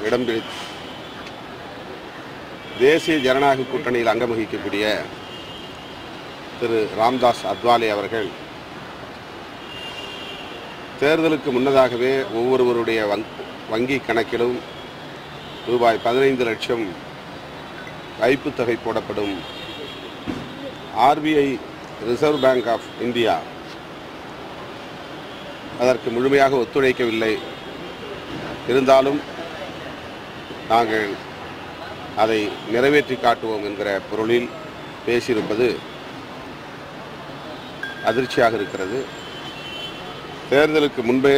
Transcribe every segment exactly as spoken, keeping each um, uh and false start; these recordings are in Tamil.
இடம் பிடித்து தேசிய ஜனநாயக கூட்டணியில் அங்கம் வகிக்கக்கூடிய திரு ராம்தாஸ் அத்வாலே அவர்கள் தேர்தலுக்கு முன்னதாகவே ஒவ்வொருவருடைய வங்கி கணக்கிலும் ரூபாய் பதினைந்து லட்சம் வைப்புத் தொகை போடப்படும். RBI reserve bank of India அதற்கு முழுமையாக ஒத்துழைக்கவில்லை. இருந்தாலும் நாங்கள் அதை நிறைவேற்றி காட்டுவோம் என்கிற பொருளில் பேசியிருப்பது அதிர்ச்சியாக இருக்கிறது. தேர்தலுக்கு முன்பே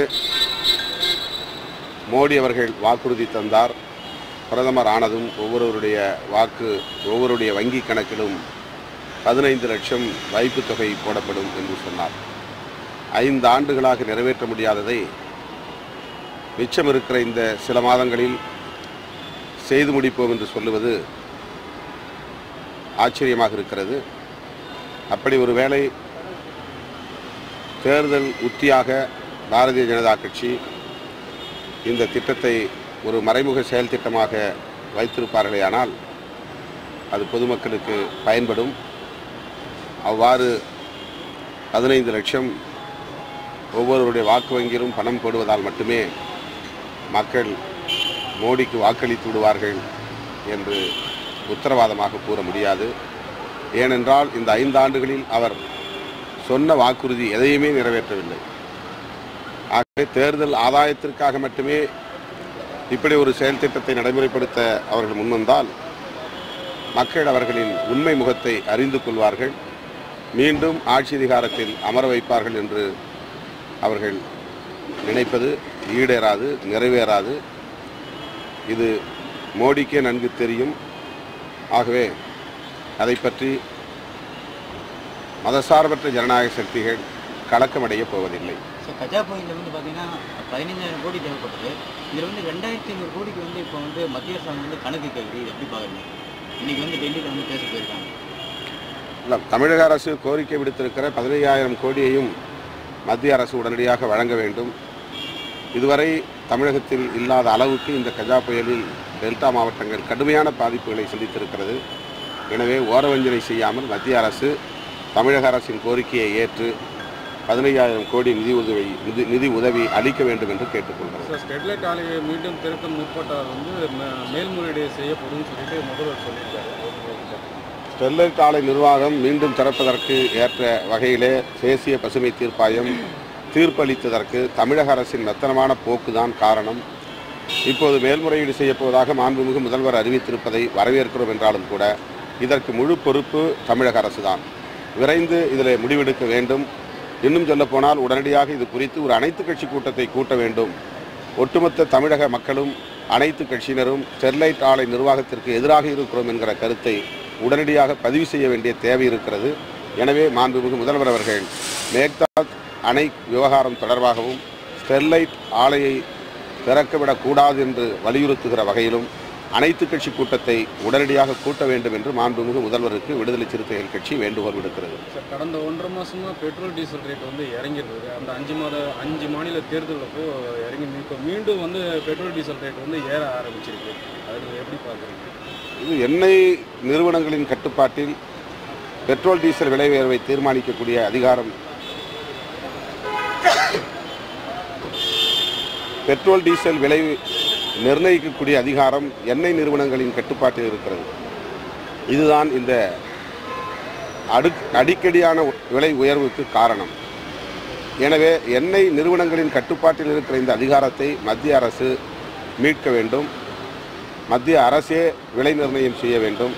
மோடி அவர்கள் வாக்குறுதி தந்தார். பிரதமர் ஆனதும் ஒவ்வொருவருடைய வாக்கு ஒவ்வொருடைய வங்கி கணக்கிலும் பதினைந்து லட்சம் வைப்புத் தொகை போடப்படும் என்று சொன்னார். ஐந்து ஆண்டுகளாக நிறைவேற்ற முடியாததை மிச்சம் இருக்கிற இந்த சில மாதங்களில் செய்து முடிப்போம் என்று சொல்லுவது ஆச்சரியமாக இருக்கிறது. அப்படி ஒரு வேளை தேர்தல் உத்தியாக பாரதிய ஜனதா கட்சி இந்த திட்டத்தை ஒரு மறைமுக செயல் திட்டமாக வைத்திருப்பார்களேயானால் அது பொதுமக்களுக்கு பயன்படும். அவ்வாறு பதினைந்து லட்சம் ஒவ்வொருவருடைய வாக்கு வங்கியிலும் பணம் போடுவதால் மட்டுமே மக்கள் மோடிக்கு வாக்களித்து விடுவார்கள் என்று உத்தரவாதமாக கூற முடியாது. ஏனென்றால் இந்த ஐந்து ஆண்டுகளில் அவர் சொன்ன வாக்குறுதி எதையுமே நிறைவேற்றவில்லை. ஆகவே தேர்தல் ஆதாயத்திற்காக மட்டுமே இப்படி ஒரு செயல் திட்டத்தை நடைமுறைப்படுத்த அவர்கள் முன்வந்தால் மக்கள் அவர்களின் உண்மை முகத்தை அறிந்து கொள்வார்கள், மீண்டும் ஆட்சி அதிகாரத்தில் அமர வைப்பார்கள் என்று அவர்கள் நினைப்பது ஈடேறாது, நிறைவேறாது. இது மோடிக்கே நன்கு தெரியும். ஆகவே அதை பற்றி மதசார்பற்ற ஜனநாயக சக்திகள் கலக்கமடைய போவதில்லை. கஜா புயலில் வந்து பார்த்தீங்கன்னா பதினைஞ்சாயிரம் கோடி தேவைப்பட்டது. இதில் வந்து ரெண்டாயிரத்தி ஐநூறு கோடிக்கு வந்து இப்போ வந்து மத்திய அரசாங்கம் வந்து கணக்கு கேட்குது. இது எப்படி பார்க்குறீங்க? இன்றைக்கி வந்து டெல்லியில் வந்து பேச போயிருக்காங்க. இல்லை, தமிழக அரசு கோரிக்கை விடுத்திருக்கிற பதினையாயிரம் கோடியையும் மத்திய அரசு உடனடியாக வழங்க வேண்டும். இதுவரை தமிழகத்தில் இல்லாத அளவுக்கு இந்த கஜா புயலில் டெல்டா மாவட்டங்கள் கடுமையான பாதிப்புகளை சந்தித்திருக்கிறது. எனவே ஓரவஞ்சனை செய்யாமல் மத்திய அரசு தமிழக அரசின் கோரிக்கையை ஏற்று பதினையாயிரம் கோடி நிதி உதவி நிதி நிதி உதவி அளிக்க வேண்டும் என்று கேட்டுக்கொள்கிறோம். ஸ்டெர்லைட் ஆலையை மீண்டும் திறக்க முற்பட்டால் வந்து மேல்முறையீடு செய்யப்படும் சொல்லிட்டு முதல்வர் சொல்லியிருக்காரு. ஸ்டெர்லைட் ஆலை நிர்வாகம் மீண்டும் திறப்பதற்கு ஏற்ற வகையிலே தேசிய பசுமை தீர்ப்பாயம் தீர்ப்பளித்ததற்கு தமிழக அரசின் மெத்தனமான போக்குதான் காரணம். இப்போது மேல்முறையீடு செய்யப்போவதாக மாண்புமிகு முதல்வர் அறிவித்திருப்பதை வரவேற்கிறோம் என்றாலும் கூட இதற்கு முழு பொறுப்பு தமிழக அரசுதான். விரைந்து இதில் முடிவெடுக்க வேண்டும். இன்னும் சொல்லப்போனால் உடனடியாக இது குறித்து ஒரு அனைத்து கட்சி கூட்டத்தை கூட்ட வேண்டும். ஒட்டுமொத்த தமிழக மக்களும் அனைத்து கட்சியினரும் ஸ்டெர்லைட் ஆலை நிர்வாகத்திற்கு எதிராக இருக்கிறோம் என்கிற கருத்தை உடனடியாக பதிவு செய்ய வேண்டிய தேவை இருக்கிறது. எனவே மாண்புமிகு முதல்வர் அவர்கள் மேக்தாத் அணை விவகாரம் தொடர்பாகவும் ஸ்டெர்லைட் ஆலையை திறக்கவிடக்கூடாது என்று வலியுறுத்துகிற வகையிலும் அனைத்து கட்சி கூட்டத்தை உடனடியாக கூட்ட வேண்டும் என்று மாண்புமிகு முதல்வருக்கு விடுதலை சிறுத்தைகள் கட்சி வேண்டுகோள் விடுக்கிறது. கடந்த ஒன்றரை மாசமா பெட்ரோல் டீசல் ரேட் வந்து இறங்கிருக்கு. அந்த அஞ்சு மாத அஞ்சு மாநில தேர்தலுக்கு இறங்கி இப்போ மீண்டும் வந்து பெட்ரோல் டீசல் ரேட் வந்து ஏற ஆரம்பிச்சிருக்கு. அது எப்படி பார்க்குறீங்க? இது எண்ணெய் நிறுவனங்களின் கட்டுப்பாட்டில் பெட்ரோல் டீசல் விலை உயர்வை தீர்மானிக்கக்கூடிய அதிகாரம் பெட்ரோல் டீசல் விலை நிர்ணயிக்கக்கூடிய அதிகாரம் எண்ணெய் நிறுவனங்களின் கட்டுப்பாட்டில் இருக்கிறது. இதுதான் இந்த அடு அடிக்கடியான விலை உயர்வுக்கு காரணம். எனவே எண்ணெய் நிறுவனங்களின் கட்டுப்பாட்டில் இருக்கிற இந்த அதிகாரத்தை மத்திய அரசு மீட்க வேண்டும். மத்திய அரசே விலை நிர்ணயம் செய்ய வேண்டும்.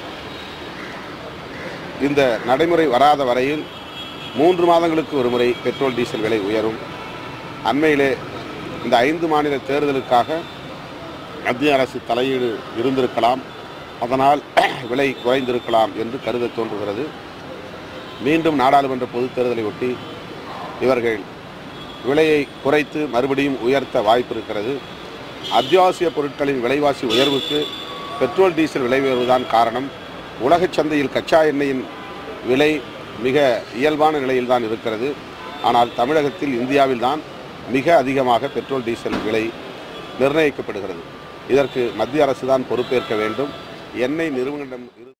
இந்த நடைமுறை வராத வரையில் மூன்று மாதங்களுக்கு ஒரு முறை பெட்ரோல் டீசல் விலை உயரும். அண்மையிலே இந்த ஐந்து மாநில தேர்தலுக்காக மத்திய அரசு தலையீடு இருந்திருக்கலாம், அதனால் விலை குறைந்திருக்கலாம் என்று கருத தோன்றுகிறது. மீண்டும் நாடாளுமன்ற பொதுத் தேர்தலை ஒட்டி இவர்கள் விலையை குறைத்து மறுபடியும் உயர்த்த வாய்ப்பு இருக்கிறது. அத்தியாவசிய பொருட்களின் விலைவாசி உயர்வுக்கு பெட்ரோல் டீசல் விலை உயர்வுதான் காரணம். உலகச் சந்தையில் கச்சா எண்ணெயின் விலை மிக இயல்பான நிலையில்தான் இருக்கிறது. ஆனால் தமிழகத்தில் இந்தியாவில் தான் மிக அதிகமாக பெட்ரோல் டீசல் விலை நிர்ணயிக்கப்படுகிறது. இதற்கு மத்திய அரசு தான் பொறுப்பேற்க வேண்டும். எண்ணெய் நிறுவனம்